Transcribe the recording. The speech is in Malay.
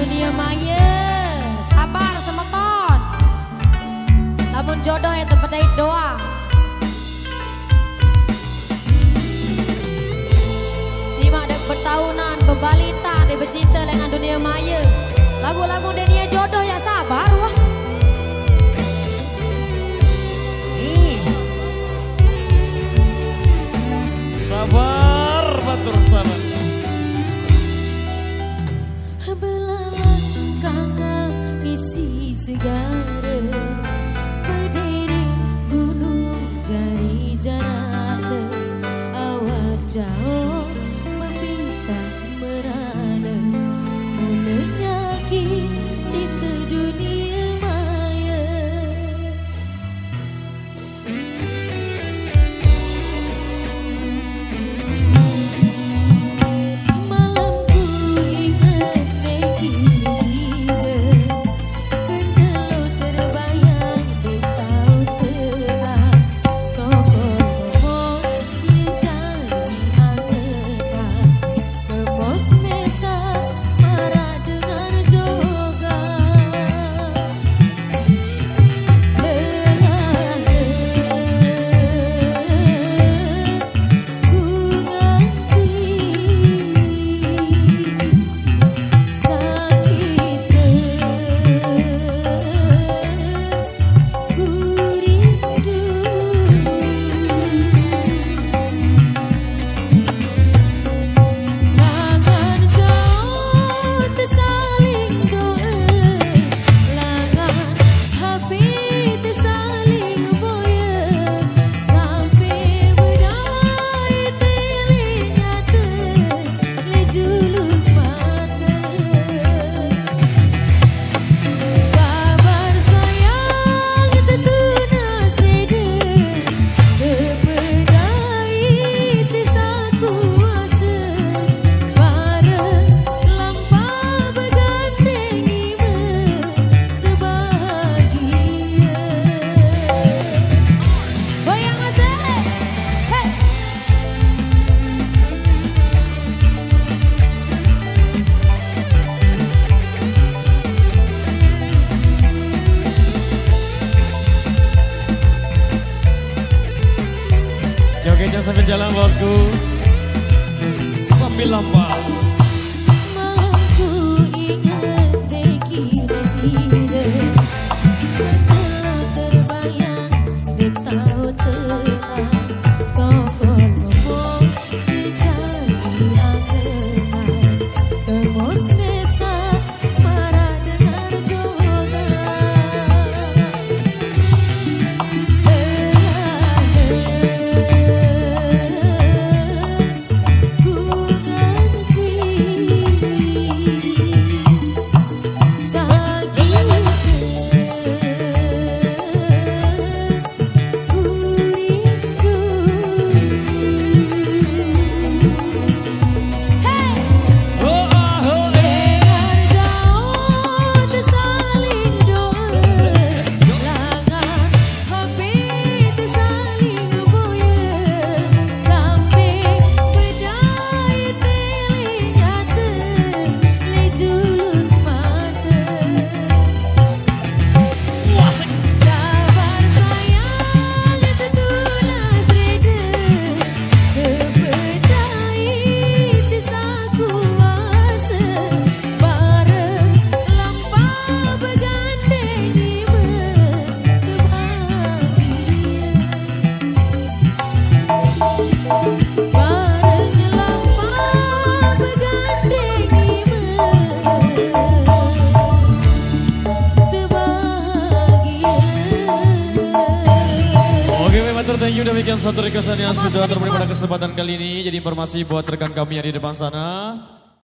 dunia maya. Sabar semeton. Lamun jodoh yang tempatnya doang. Lima ada bertahunan, bebalita, ada bercinta dengan dunia maya. Lagu-lagu dunia jodoh ya sabar wah. Sabar, batur sabar. Belalang kakak isi segara, berdiri gunung jari jarak, awak jauh memisah merana, menyakit cinta dunia maya. Jogetnya sambil jalan bosku, sambil lompat. Malamku ingat dikira-kira, kecewa terbayang di tahu tengah, tokol ngomong dicari angenah, termos mesa marah dengar jogan. Thank you, demikian satu requestan yang sudah terpenuhi pada kesempatan kali ini. Jadi informasi buat rekan kami yang di depan sana.